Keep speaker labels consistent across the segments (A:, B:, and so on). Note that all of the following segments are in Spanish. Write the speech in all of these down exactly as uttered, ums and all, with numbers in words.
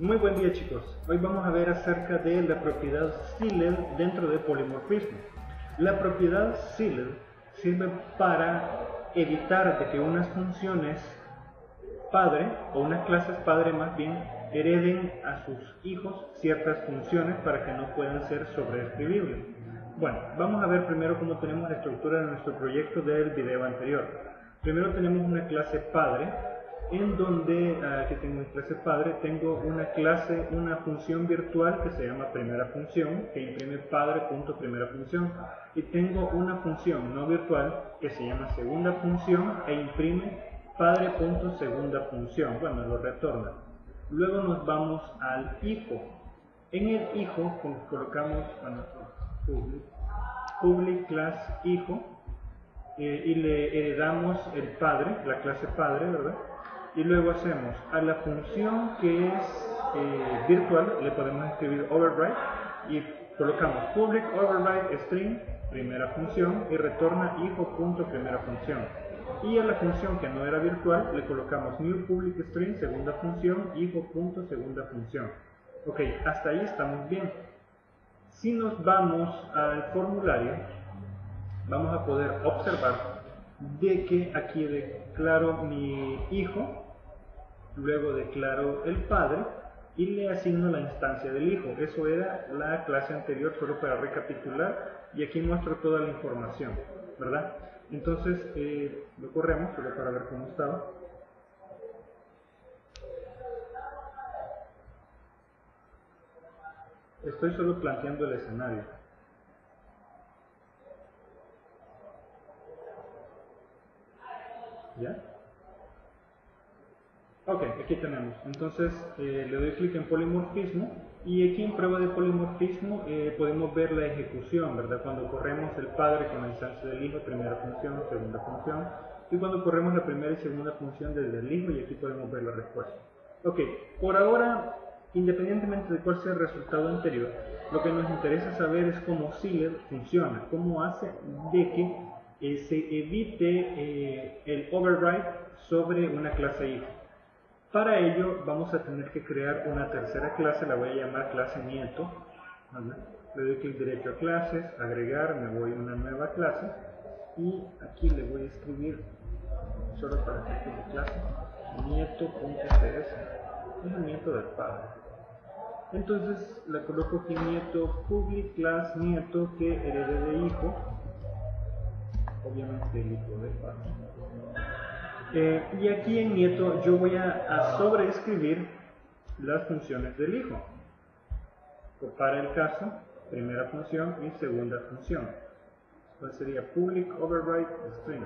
A: Muy buen día, chicos. Hoy vamos a ver acerca de la propiedad Sealed dentro de polimorfismo. La propiedad Sealed sirve para evitar de que unas funciones padre o unas clases padre más bien hereden a sus hijos ciertas funciones para que no puedan ser sobreescribibles. Bueno, vamos a ver primero cómo tenemos la estructura de nuestro proyecto del video anterior. Primero tenemos una clase padre, en donde, aquí tengo mi clase padre, tengo una clase, una función virtual que se llama primera función, que imprime padre.primera función, y tengo una función no virtual que se llama segunda función e imprime padre.segunda función, bueno, lo retorna. Luego nos vamos al hijo. En el hijo colocamos, bueno, public, public class hijo, eh, y le heredamos el padre, la clase padre, ¿verdad? Y luego hacemos a la función que es eh, virtual, le podemos escribir override y colocamos public override string, primera función, y retorna hijo.primera función. Y a la función que no era virtual le colocamos new public string, segunda función, hijo.segunda función. Ok, hasta ahí estamos bien. Si nos vamos al formulario, vamos a poder observar de que aquí declaro mi hijo, luego declaro el padre y le asigno la instancia del hijo. Eso era la clase anterior, solo para recapitular, y aquí muestro toda la información, ¿verdad? Entonces eh, lo corremos solo para ver cómo estaba. Estoy solo planteando el escenario. ¿Ya? Ok, aquí tenemos. Entonces eh, le doy clic en polimorfismo y aquí en prueba de polimorfismo eh, podemos ver la ejecución, ¿verdad? Cuando corremos el padre con la instancia del hijo, primera función, segunda función, y cuando corremos la primera y segunda función desde el hijo, y aquí podemos ver la respuesta. Ok, por ahora, independientemente de cuál sea el resultado anterior, lo que nos interesa saber es cómo Sealed funciona, cómo hace de que eh, se evite eh, el override sobre una clase hijo. Para ello vamos a tener que crear una tercera clase, la voy a llamar clase nieto. ¿Vale? Le doy clic derecho a clases, agregar, me voy a una nueva clase y aquí le voy a escribir, solo para que tenga clase, nieto.cs, es el nieto del padre. Entonces le coloco aquí nieto public class nieto que herede de hijo, obviamente el hijo del padre. Eh, y aquí en nieto yo voy a, a sobreescribir las funciones del hijo. Para el caso, primera función y segunda función. Entonces sería public override string.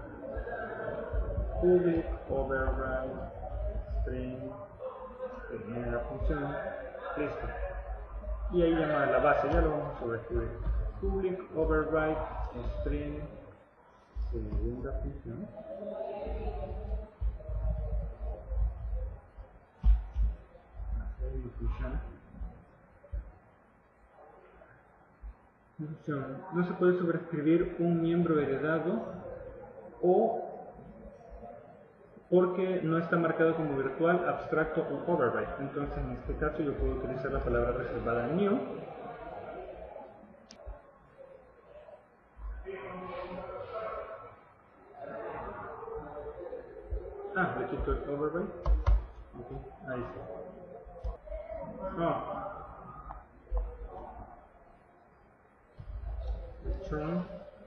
A: Public override string, primera función, listo. Y ahí llama la base, ya lo vamos a sobreescribir. Public override string, segunda función. No se puede sobreescribir un miembro heredado o porque no está marcado como virtual, abstracto o override. Entonces en este caso yo puedo utilizar la palabra reservada new. Ah, le quito el override. Okay, ahí está. Oh. Return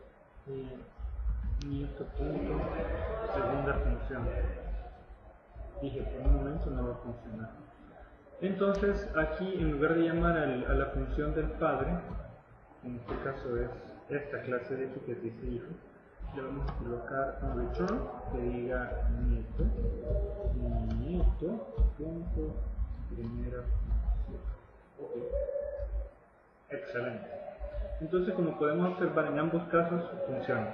A: y nieto punto segunda función. Dije, por un momento no va a funcionar. Entonces aquí en lugar de llamar al, a la función del padre, en este caso es esta clase de hijo que dice hijo, le vamos a colocar un return que diga nieto nieto punto primera función. Okay. Excelente. Entonces, como podemos observar, en ambos casos funciona.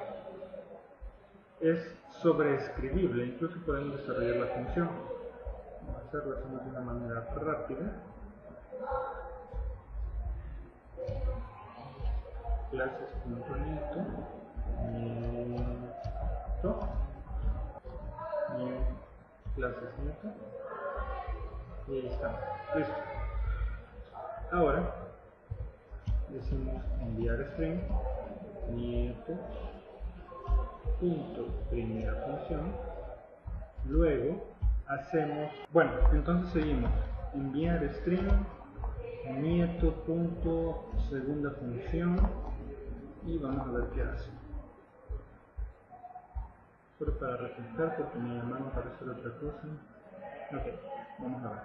A: Es sobreescribible, incluso podemos desarrollar la función. Vamos a hacerlo de una manera rápida. Clases.nieto nieto new clases nieto Y ahí está, listo. Ahora decimos enviar string nieto punto primera función. Luego hacemos, bueno, entonces seguimos enviar string nieto punto segunda función y vamos a ver qué hace. Solo para refrescar porque me llamaron para hacer otra cosa. Ok, vamos a ver.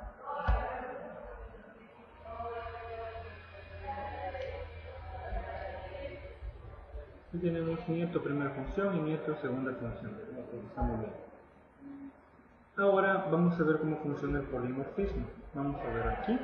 A: Aquí tenemos nieto primera función y nieto segunda función. Está muy bien. Ahora vamos a ver cómo funciona el polimorfismo. Vamos a ver aquí.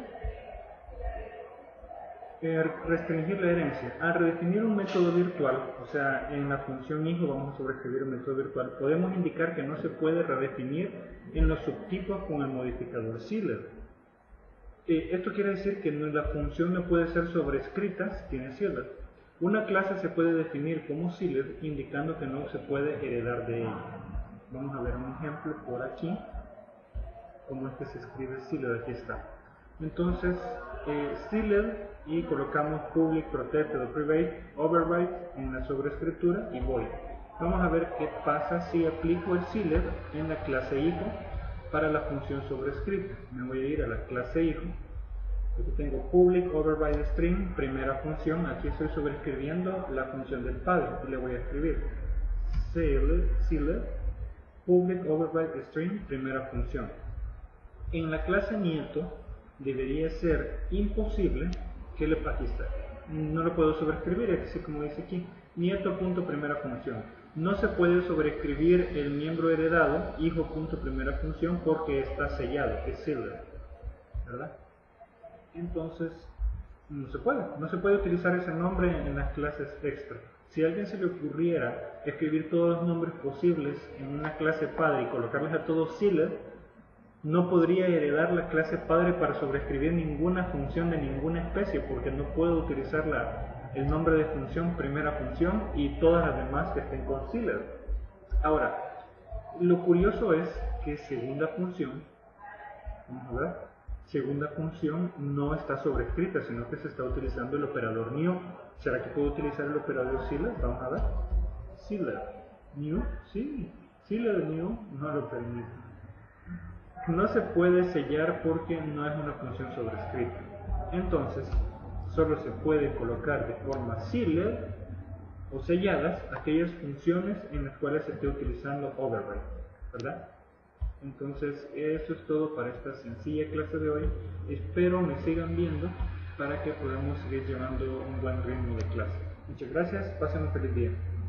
A: Eh, restringir la herencia. Al redefinir un método virtual, o sea, en la función hijo vamos a sobreescribir un método virtual, podemos indicar que no se puede redefinir en los subtipos con el modificador sealer. Eh, esto quiere decir que no, la función no puede ser sobrescrita si tiene sealer. Una clase se puede definir como sealer indicando que no se puede heredar de ella. Vamos a ver un ejemplo por aquí. ¿Cómo es que se escribe sealer? Aquí está. Entonces, eh, sealer y colocamos public, protected o private, override en la sobrescritura y void. Vamos a ver qué pasa si aplico el sealer en la clase hijo para la función sobrescrita. Me voy a ir a la clase hijo. Aquí tengo public override string, primera función. Aquí estoy sobrescribiendo la función del padre y le voy a escribir sealer, sealer public override string, primera función. En la clase nieto debería ser imposible que le aquí está. No lo puedo sobreescribir, así como dice aquí, nieto.primera función. No se puede sobreescribir el miembro heredado, hijo.primera función, porque está sellado, es sealer, ¿verdad? Entonces, no se puede, no se puede utilizar ese nombre en las clases extra. Si a alguien se le ocurriera escribir todos los nombres posibles en una clase padre y colocarles a todos sealer, no podría heredar la clase padre para sobreescribir ninguna función de ninguna especie, porque no puedo utilizar la, el nombre de función primera función y todas las demás que estén con sealer. Ahora, lo curioso es que segunda función, vamos a ver, segunda función no está sobrescrita, sino que se está utilizando el operador new. ¿Será que puedo utilizar el operador sealer? Vamos a ver. Sealer, new, sí, sealer new no lo permite. No se puede sellar porque no es una función sobrescrita. Entonces, solo se puede colocar de forma sealer o selladas aquellas funciones en las cuales se esté utilizando override, ¿verdad? Entonces, eso es todo para esta sencilla clase de hoy. Espero me sigan viendo para que podamos seguir llevando un buen ritmo de clase. Muchas gracias, pasen un feliz día.